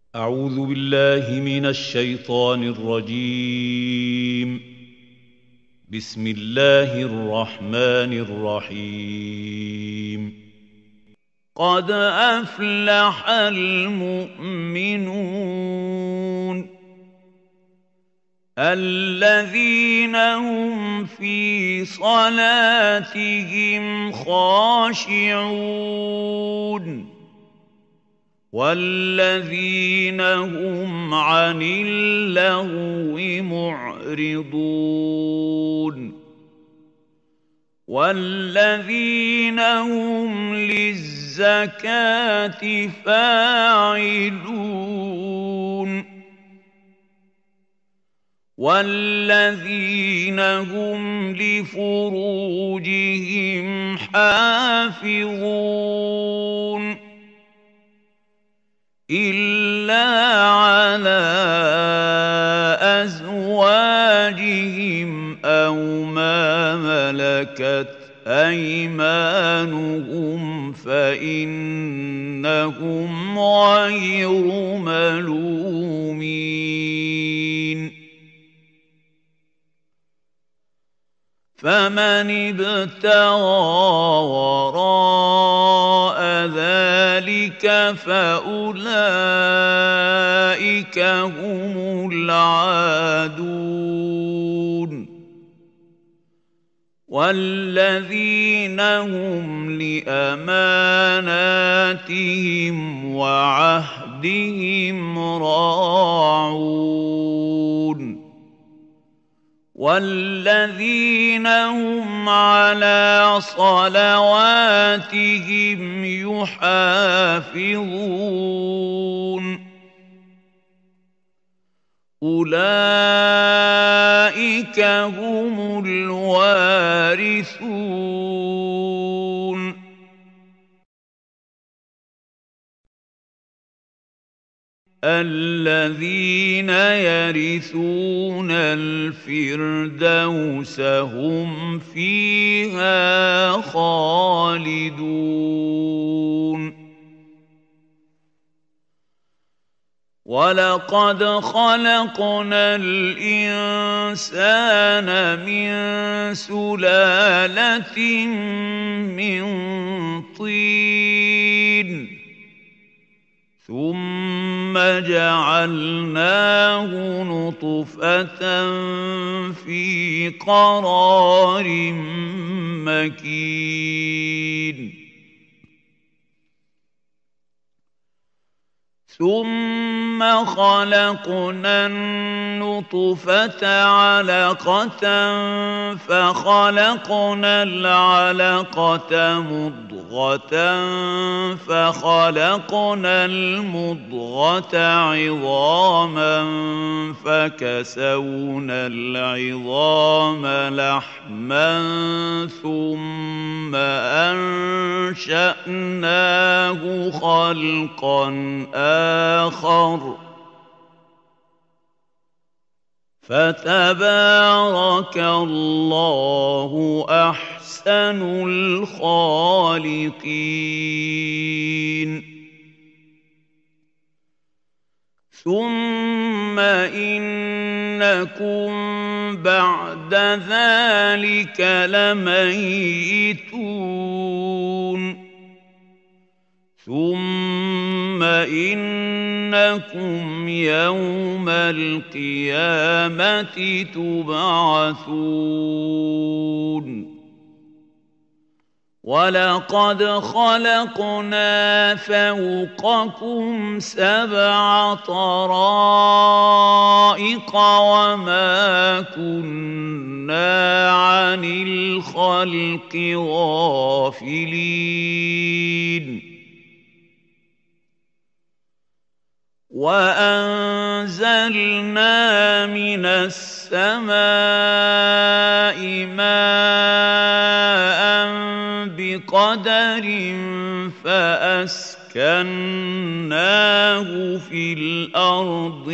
أعوذ بالله من الشيطان الرجيم. بسم الله الرحمن الرحيم. قد أفلح المؤمنون الذين هم في صلاتهم خاشعون والذين هم عن اللغو معرضون والذين هم للزكاة فاعلون والذين هم لفروجهم حافظون إلا على أزواجهم أو ما ملكت أيمانهم فإنهم غير ملومين فمن ابتغى وراء ذلك فأولئك هم العادون والذين هم لأماناتهم وعهدهم راعون والذين هم على صلواتهم يحافظون أولئك هم الوارثون الذين يرثون الفردوس هم فيها خالدون ولقد خلقنا الإنسان من سلالة من طين ثم جعلناه نطفة في قرار مكين ثم خلقنا النطفة علقة فخلقنا العلقة مضغة فخلقنا المضغة عظاما فكسونا العظام لحما ثم أنشأناه خلقا آخر فتبارك الله أحسن الخالقين ثم إنكم بعد ذلك لميتون ثم إنكم يوم القيامة تبعثون ولقد خلقنا فوقكم 7 طرائق وما كنا عن الخلق غافلين وأنزلنا من السماء ماء بقدر فأسكناه في الأرض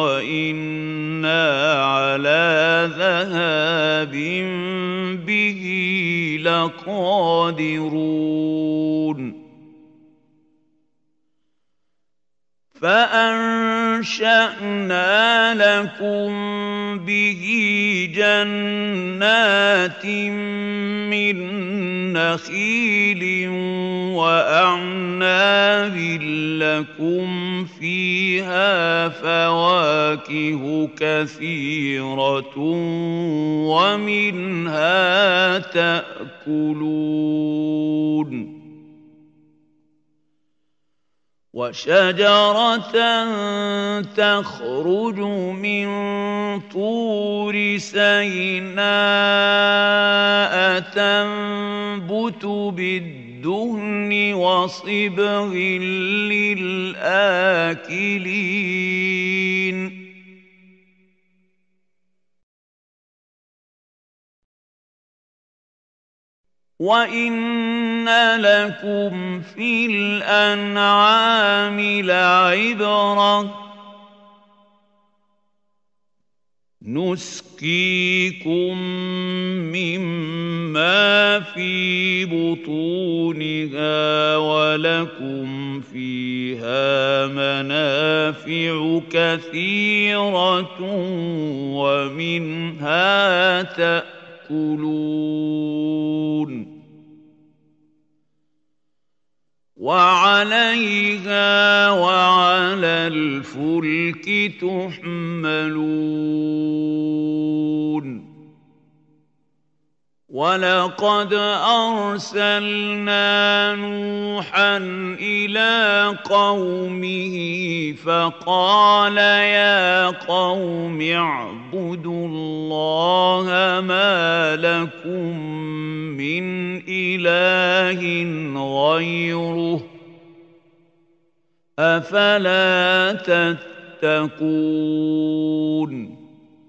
وإنا على ذهاب به لقادرون فأنشأنا لكم به جنات من نخيل وأعناب لكم فيها فواكه كثيرة ومنها تأكلون وشجرة تخرج من طور سيناء تنبت بالدهن وصبغ للآكلين وَإِنَّ لَكُمْ فِي الْأَنْعَامِ لَعِبْرَةً نُسْقِيكُم مِّمَّا فِي بُطُونِهَا وَلَكُمْ فِيهَا مَنَافِعُ كَثِيرَةٌ وَمِنْهَا تَأْكُلُونَ وَعَلَيْهَا وَعَلَى الْفُلْكِ تُحْمَلُونَ وَلَقَدْ أَرْسَلْنَا نُوحًا إِلَىٰ قَوْمِهِ فَقَالَ يَا قَوْمِ اعْبُدُوا اللَّهَ مَا لَكُم مِّنْ إِلَٰهٍ غَيْرُهُ أَفَلَا تَتَّقُونَ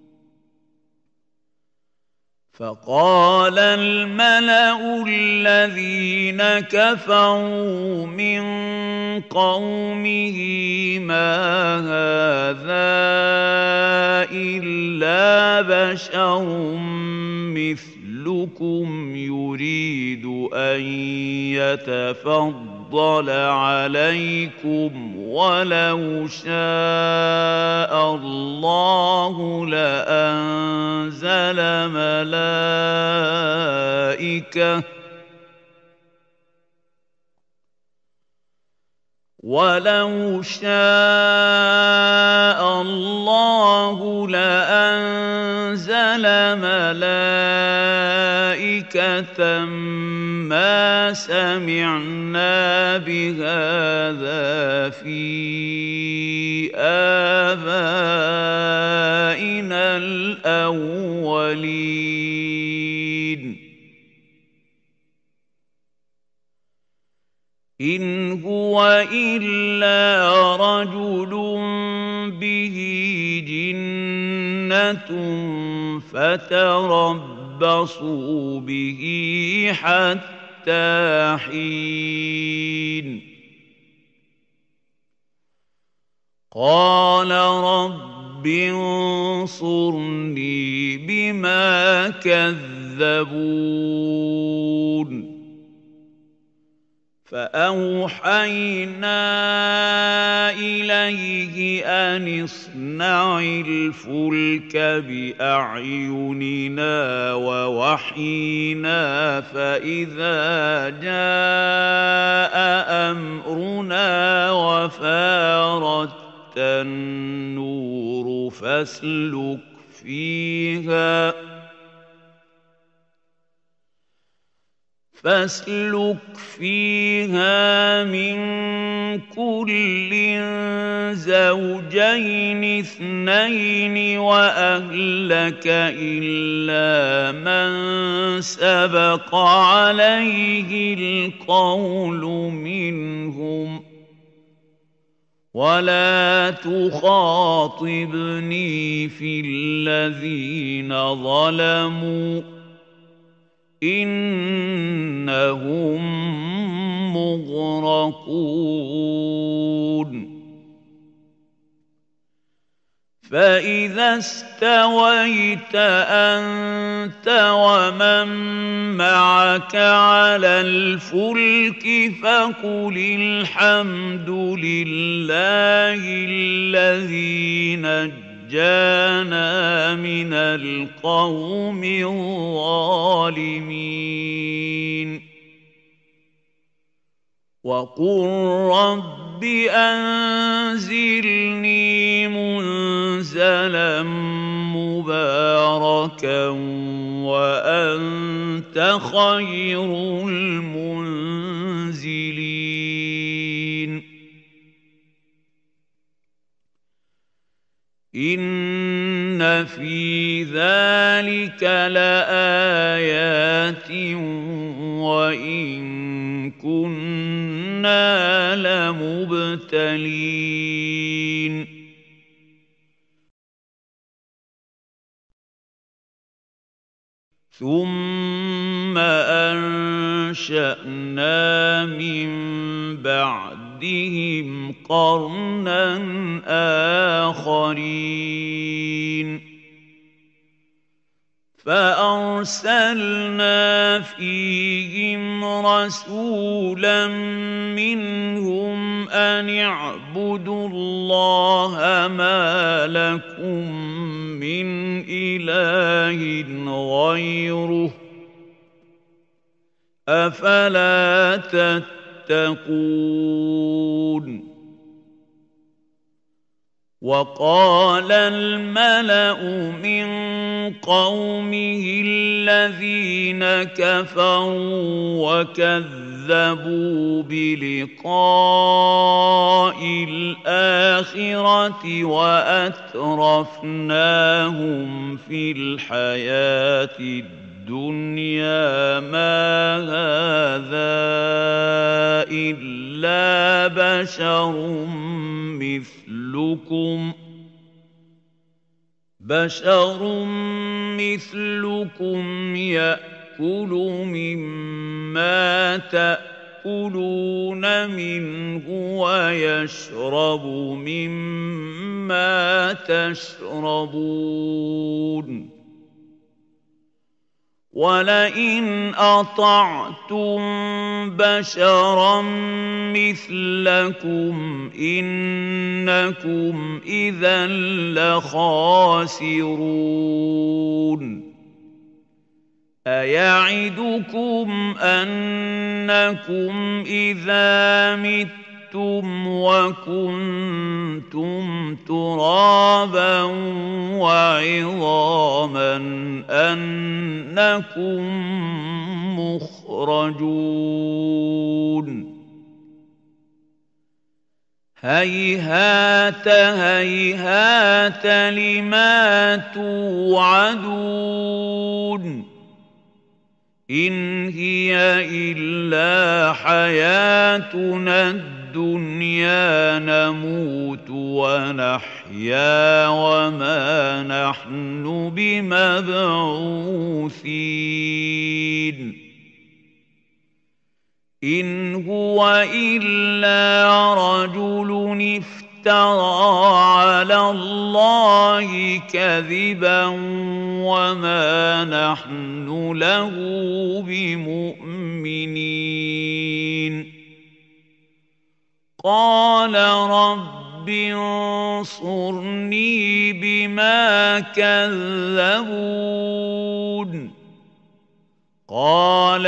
فقال الملأ الذين كفروا من قومه ما هذا إلا بشر مثلكم يريد أن يتفضل عليكم ولو شاء الله لأنزل ملائكة ما سمعنا بهذا في آبائنا الأولين إن هو إلا رجل به جنة فتربصوا به حتى حين قال رب انصرني بما كذبون فأوحينا إليه أن اصنع الفلك بأعيننا ووحينا فإذا جاء أمرنا وفارت النور فاسلك فيها من كل زوجين اثنين وأهلك إلا من سبق عليه القول منهم ولا تخاطبني في الذين ظلموا إنهم مغرقون فإذا استويت أنت ومن معك على الفلك فقل الحمد لله الذي نجانا من القوم الظالمين وقل رب أنزلني منزلا مباركا وأنت خير المنزلين إن في ذلك لآيات وإن كنا لمبتلين ثم أنشأنا من بعدهم قرنا آخرين فأرسلنا فيهم رسولا منهم أن اعبدوا الله ما لكم من إله غيره أفلا تتقون وقال الملأ من قومه الذين كفروا وكذبوا بلقاء الآخرة وأترفناهم في الحياة الدنيا ما هذا إلا بشر مثلكم يأكل مما تأكلون منه ويشرب مما تشربون ولئن أطعتم بشرا مثلكم إنكم إذا لخاسرون أيعدكم أنكم إذا متم وكنتم ترابا وعظاما أنكم مخرجون هيهات هيهات لما توعدون إن هي إلا حياتنا الدنيا نموت ونحيا وما نحن بمبعوثين إن هو إلا رجل افترى على الله كذبا وما نحن له بمؤمنين قال رب انصرني بما كذبون قال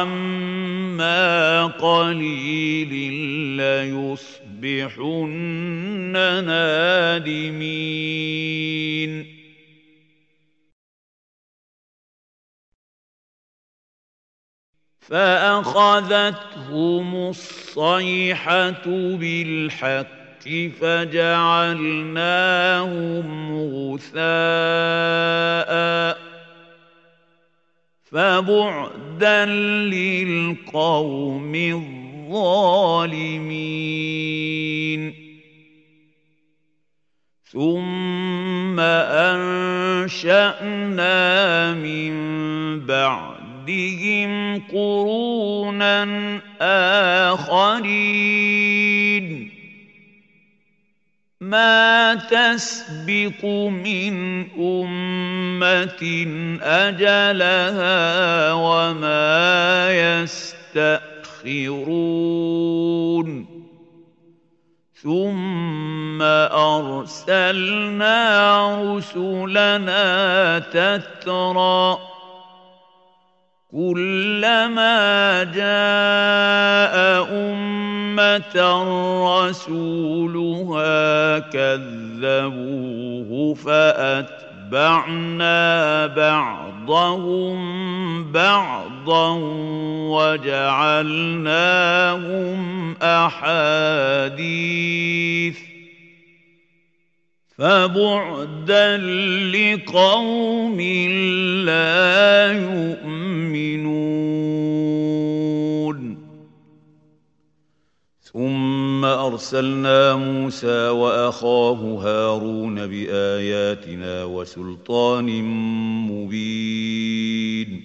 عما قليل ليصبحن نادمين فأخذتهم الصيحة بالحق فجعلناهم غثاء فبعدا للقوم الظالمين ثم أنشأنا من بعدهم قرونا آخرين ما تسبق من أمة أجلها وما يستأخرون ثم أرسلنا رسلنا تترى كلما جاء أمة رسولها كذبوه فأتبعنا بعضهم بعضا وجعلناهم أحاديث فبعدا لقوم لا يؤمنون ثم أرسلنا موسى وأخاه هارون بآياتنا وسلطان مبين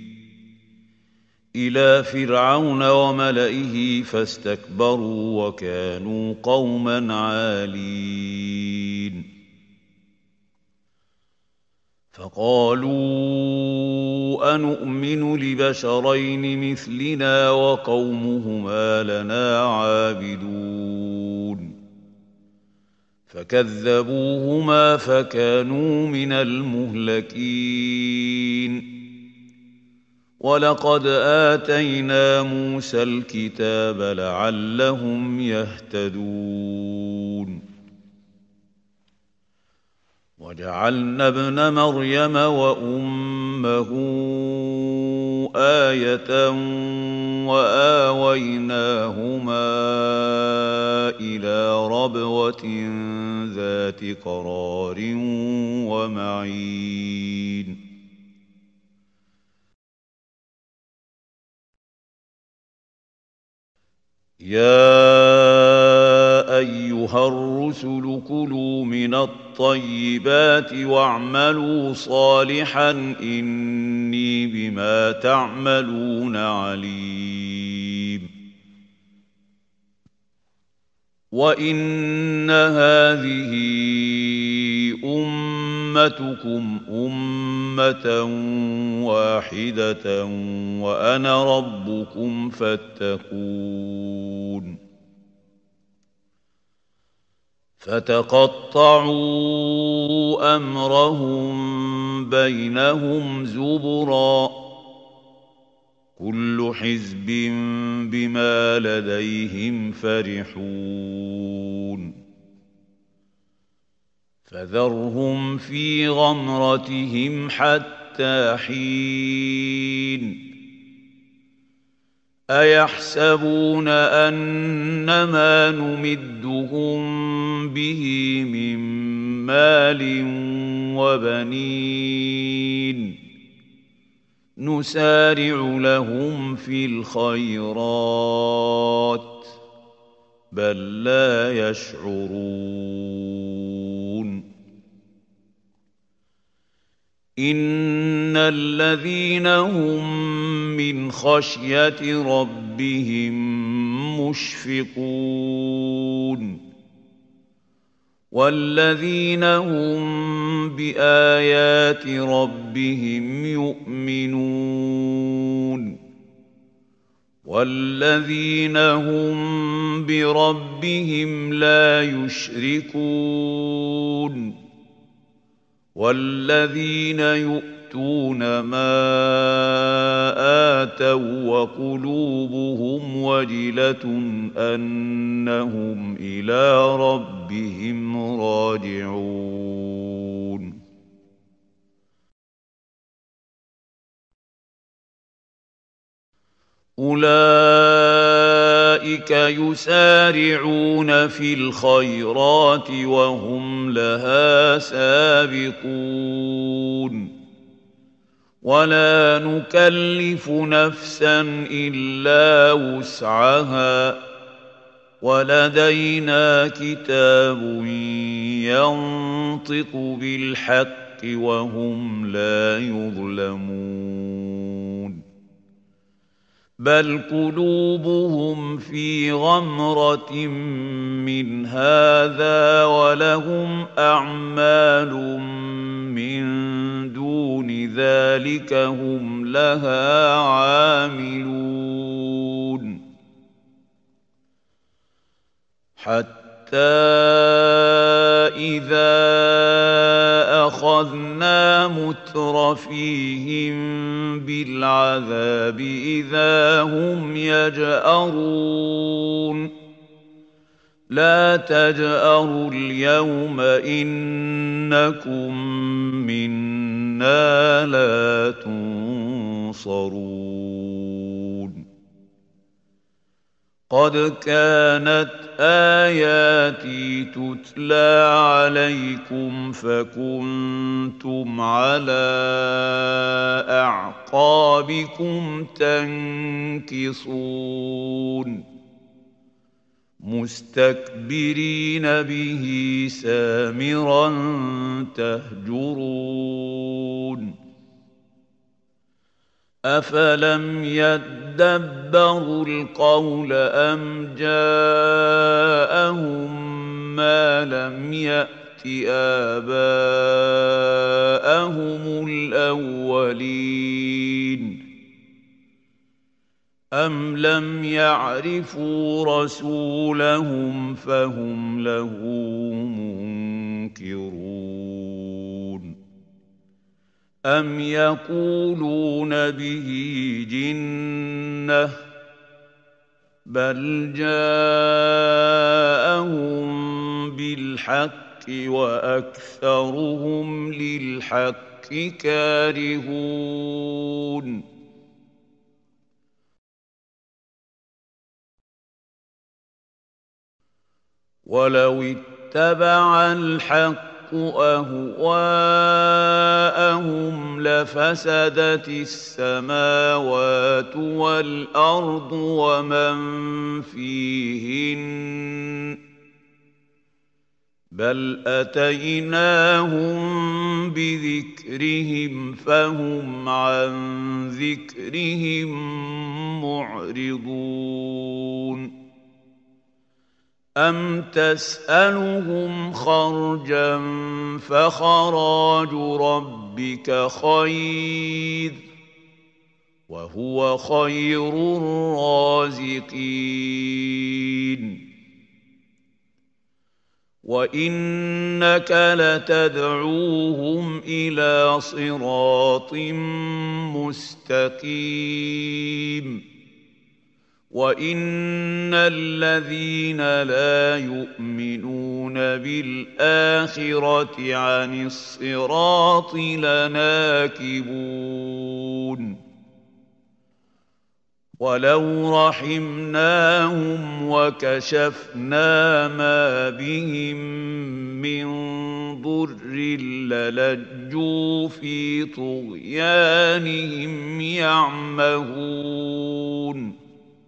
إلى فرعون وملئه فاستكبروا وكانوا قوما عالين فقالوا أنؤمن لبشرين مثلنا وقومهما لنا عابدون فكذبوهما فكانوا من المهلكين ولقد آتينا موسى الكتاب لعلهم يهتدون وجعلنا ابن مريم وأمه آية وآويناهما إلى ربوة ذات قرار ومعين يا أيها الرسل كلوا من الطيبات واعملوا صالحا إني بما تعملون عليم وإن هذه أمتكم أمة واحدة وأنا ربكم فاتقون فتقطعوا أمرهم بينهم زبرا كل حزب بما لديهم فرحون فذرهم في غمرتهم حتى حين أيحسبون أنما نمدهم به من مال وبنين نسارع لهم في الخيرات بل لا يشعرون إن الذين هم من خشية ربهم مشفقون والذين هم بآيات ربهم يؤمنون والذين هم بربهم لا يشركون والذين يؤتون ما آتوا وقلوبهم وجلة أنهم إلى ربهم راجعون أولئك يسارعون في الخيرات وهم لها سابقون ولا نكلف نفسا إلا وسعها ولدينا كتاب ينطق بالحق وهم لا يظلمون بل قلوبهم في غمرة من هذا ولهم أعمال من دون ذلك هم لها عاملون حتى إذا أخذنا مترفيهم بالعذاب إذا هم يجأرون لا تجأروا اليوم إنكم منا لا تنصرون قد كانت آياتي تتلى عليكم فكنتم على أعقابكم تنكصون مستكبرين به سامرا تهجرون أفلم يدبروا القول أم جاءهم ما لم يأت آباءهم الأولين أم لم يعرفوا رسولهم فهم له منكرون أم يقولون به جنة بل جاءهم بالحق وأكثرهم للحق كارهون ولو اتبع الحق أهواءهم لفسدت السماوات والأرض ومن فيهن بل أتيناهم بذكرهم فهم عن ذكرهم معرضون أم تسألهم خرجا فخراج ربك خير وهو خير الرازقين وإنك لتدعوهم إلى صراط مستقيم وَإِنَّ الَّذِينَ لَا يُؤْمِنُونَ بِالْآخِرَةِ عَنِ الصِّرَاطِ لَنَاكِبُونَ وَلَوْ رَحِمْنَاهُمْ وَكَشَفْنَا مَا بِهِم مِّن ضُرٍّ لَّلَجُّوا فِي طُغْيَانِهِمْ يَعْمَهُونَ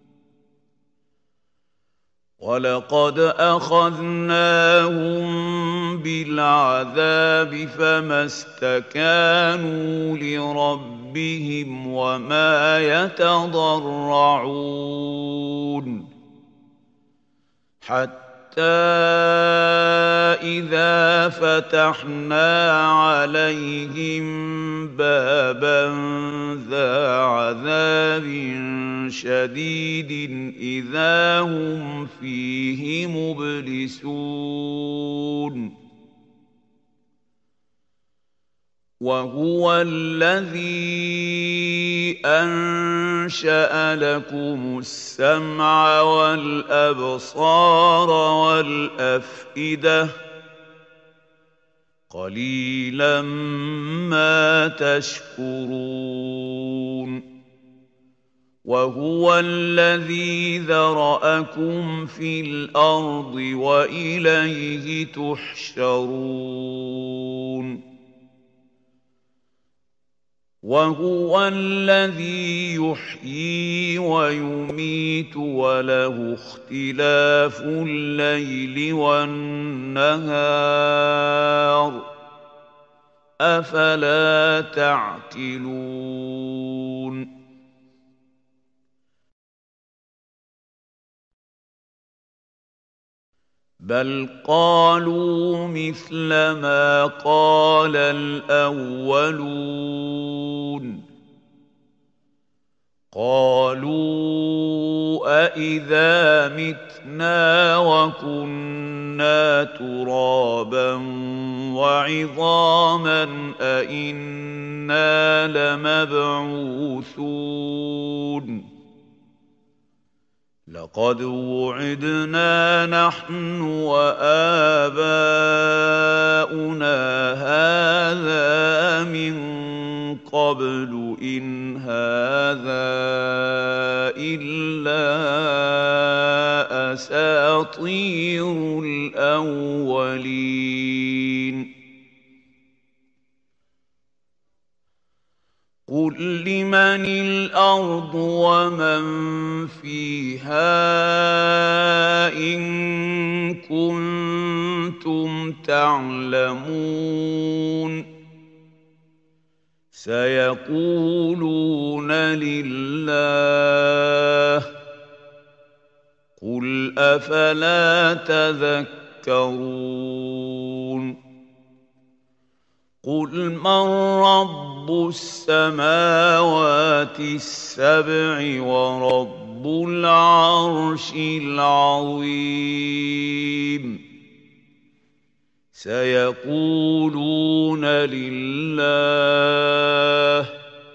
وَلَقَدْ أَخَذْنَاهُم بِالْعَذَابِ فَمَا اسْتَكَانُوا لِرَبِّهِمْ وَمَا يَتَضَرَّعُونَ حَتَّى إِذَا فَتَحْنَا عَلَيْهِم بَابًا ذَا عَذَابٍ شَدِيدٍ إِذَا هُمْ فِيهِ مُبْلِسُونَ وَهُوَ الَّذِي أَنشَأَ لَكُمُ السَّمْعَ وَالْأَبْصَارَ وَالْأَفْئِدَةَ قَلِيلًا مَا تَشْكُرُونَ وَهُوَ الَّذِي ذَرَأَكُمْ فِي الْأَرْضِ وَإِلَيْهِ تُحْشَرُونَ وَهُوَ الَّذِي يُحْيِي وَيُمِيتُ وَلَهُ اخْتِلَافُ اللَّيْلِ وَالنَّهَارِ أَفَلَا تَعْقِلُونَ بل قالوا مثل ما قال الأولون قالوا أإذا متنا وكنا ترابا وعظاما أإنا لمبعوثون لقد وعدنا نحن وآباؤنا هذا من قبل إن هذا إلا أساطير الأولين قل لمن الأرض ومن فيها إن كنتم تعلمون سيقولون لله قل أفلا تذكرون قل من رب السماوات السبع ورب العرش العظيم سيقولون لله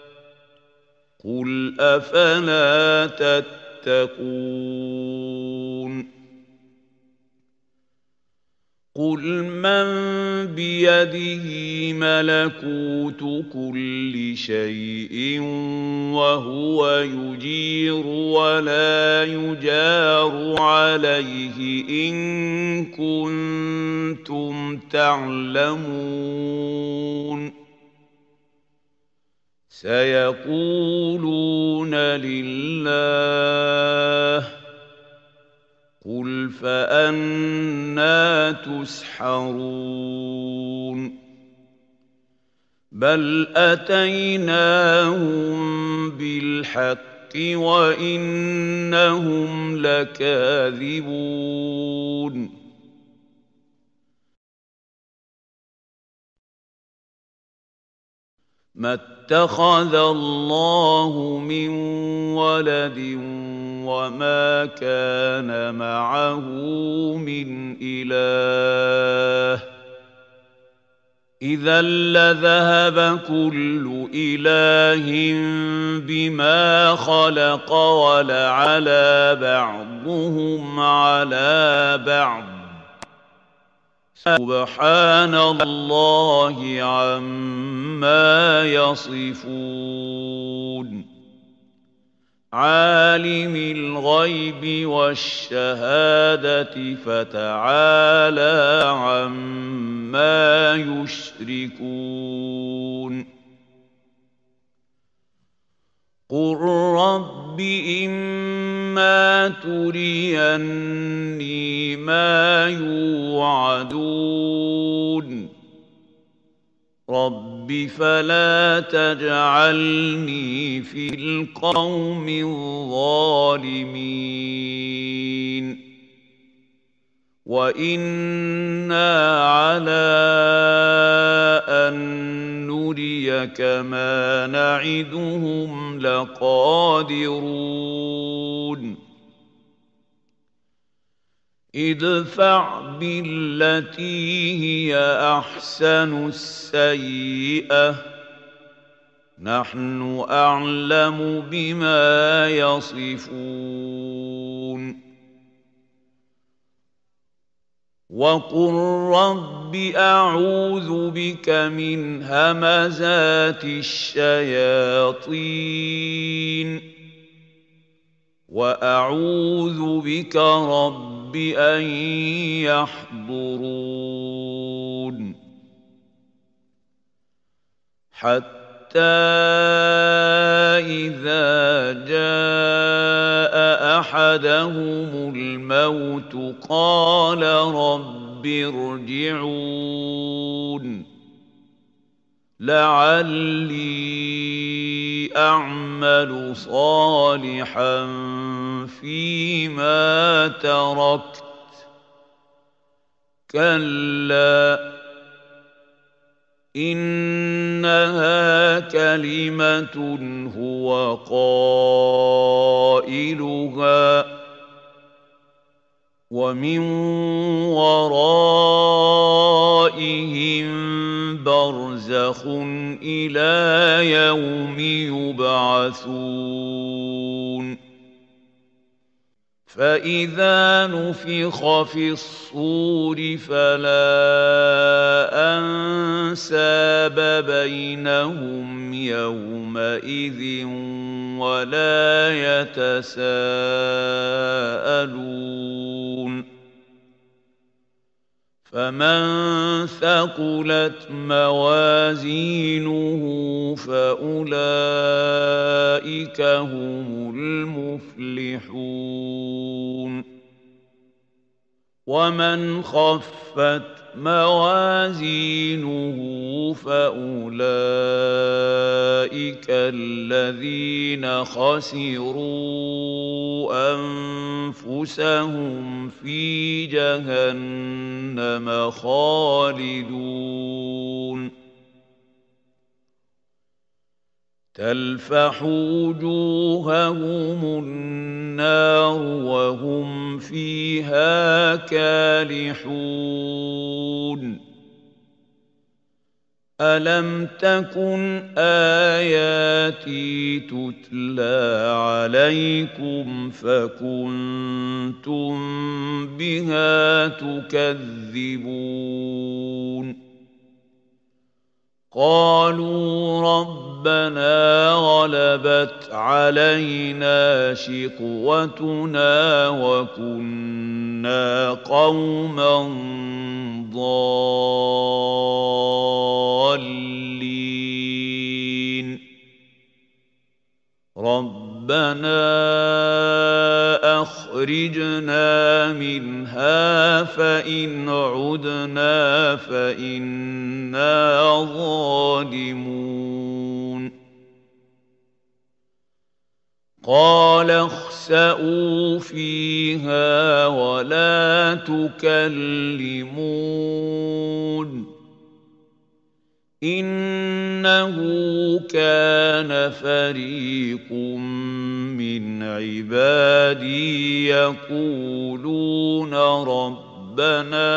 قل أفلا تتقون قل من بيده ملكوت كل شيء وهو يجير ولا يجار عليه إن كنتم تعلمون سيقولون لله قل فأنى تسحرون بل أتيناهم بالحق وإنهم لكاذبون ما اتخذ الله من ولد وما كان معه من إله إذا لذهب كل إله بما خلق ولعلى بعضهم على بعض سبحان الله عما يصفون عالم الغيب والشهادة فتعالى عما يشركون قل رب إما تريني ما يوعدون رب فلا تجعلني في القوم الظالمين وإنا على أن نريك ما نعدهم لقادرون ادفع بالتي هي أحسن السيئة نحن أعلم بما يصفون وقل رب أعوذ بك من همزات الشياطين وأعوذ بك رب أن يحضرون حتى إذا جاء أحدهم الموت قال رب ارجعون لعلي أعمل صالحا فيما تركت كلا إنها كلمة هو قائلها ومن ورائهم برزخ إلى يوم يبعثون فإذا نفخ في الصور فلا أنساب بينهم يومئذ ولا يتساءلون فمن ثقلت موازينه فأولئك هم المفلحون ومن خفت موازينه فأولئك الذين خسروا أنفسهم في جهنم خالدون تلفح وجوههم النار وهم فيها كالحون ألم تكن آياتي تتلى عليكم فكنتم بها تكذبون قالوا ربنا غلبت علينا شقوتنا وكنا قوما ضالين ربنا أخرجنا منها فإن عدنا فإنا ظالمون قال اخسئوا فيها ولا تكلمون إنه كان فريق من عبادي يقولون ربنا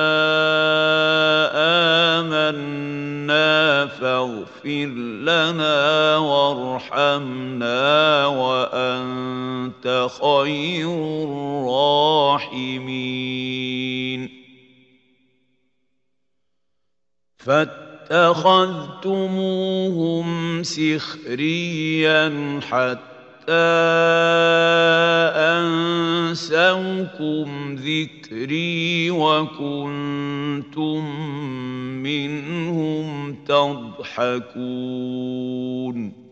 آمنا فاغفر لنا وارحمنا وأنت خير الراحمين فاتخذتموهم سخريا حتى أنسوكم ذكري وكنتم منهم تضحكون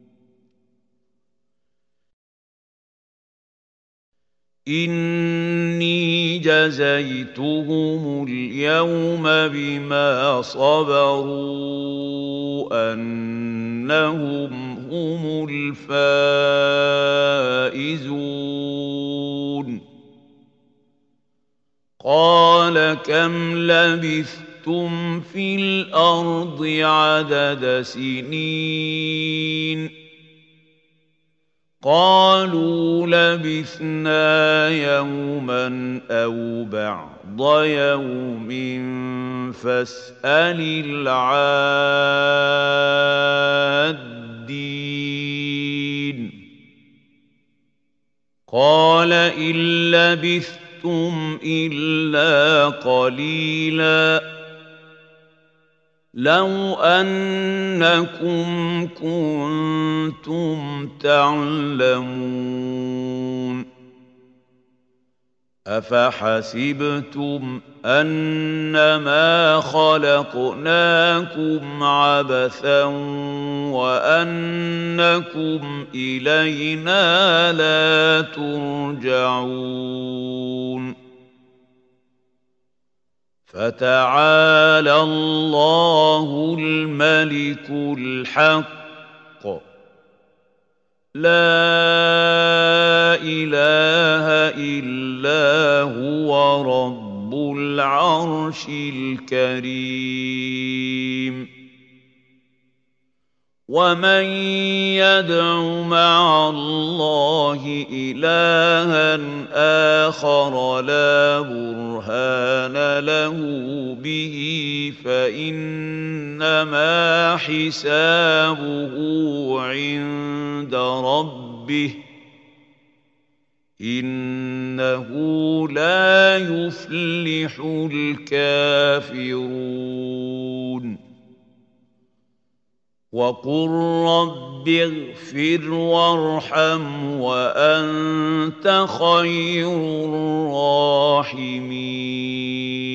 إني جزيتهم اليوم بما صبروا أنهم هم الفائزون قال كم لبثتم في الأرض عدد سنين قالوا لبثنا يوما أو بعض يوم فاسأل العادين قال إن لبثتم إلا قليلا لو أنكم كنتم تعلمون أفحسبتم أنما خلقناكم عبثا وأنكم إلينا لا ترجعون فتعالى الله الملك الحق لا إله إلا هو رب العرش الكريم ومن يدع مع الله إلها آخر لا برهان له به فإنما حسابه عند ربه إنه لا يفلح الكافرون وقل رب اغفر وارحم وأنت خير الراحمين